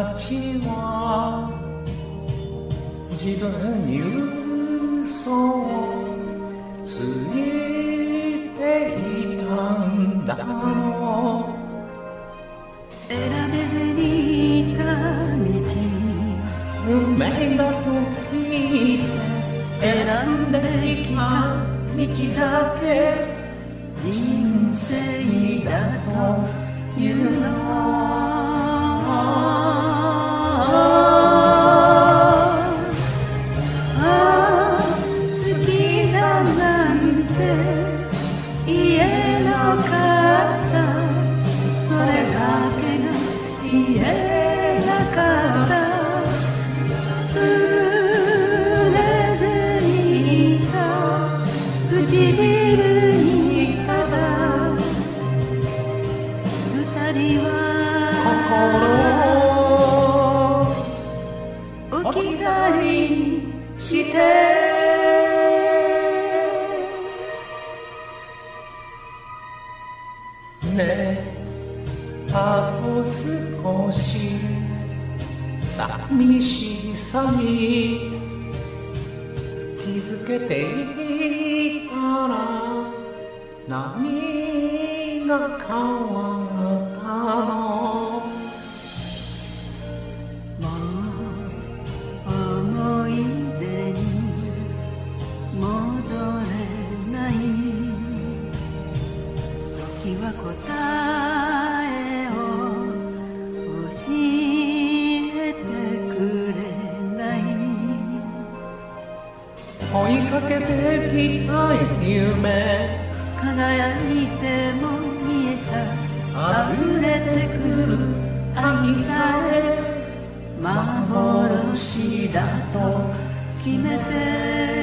ちは自分に嘘をついていたんだろう。 選べずにいた道、 運命だと聞いて選んできた道だけ人生だというの。 好きだなんて言えなかった、それだけが言えなかった。触れずにいた唇にただ二人は心を置き去りにしてねえ、あと少し寂しさに気づけていたら何が変わったの。 もう思い出に戻れない、時は答えを教えてくれない。 追いかけてきた夢、 輝いても見えた溢れてくる愛さえ幻だと決めて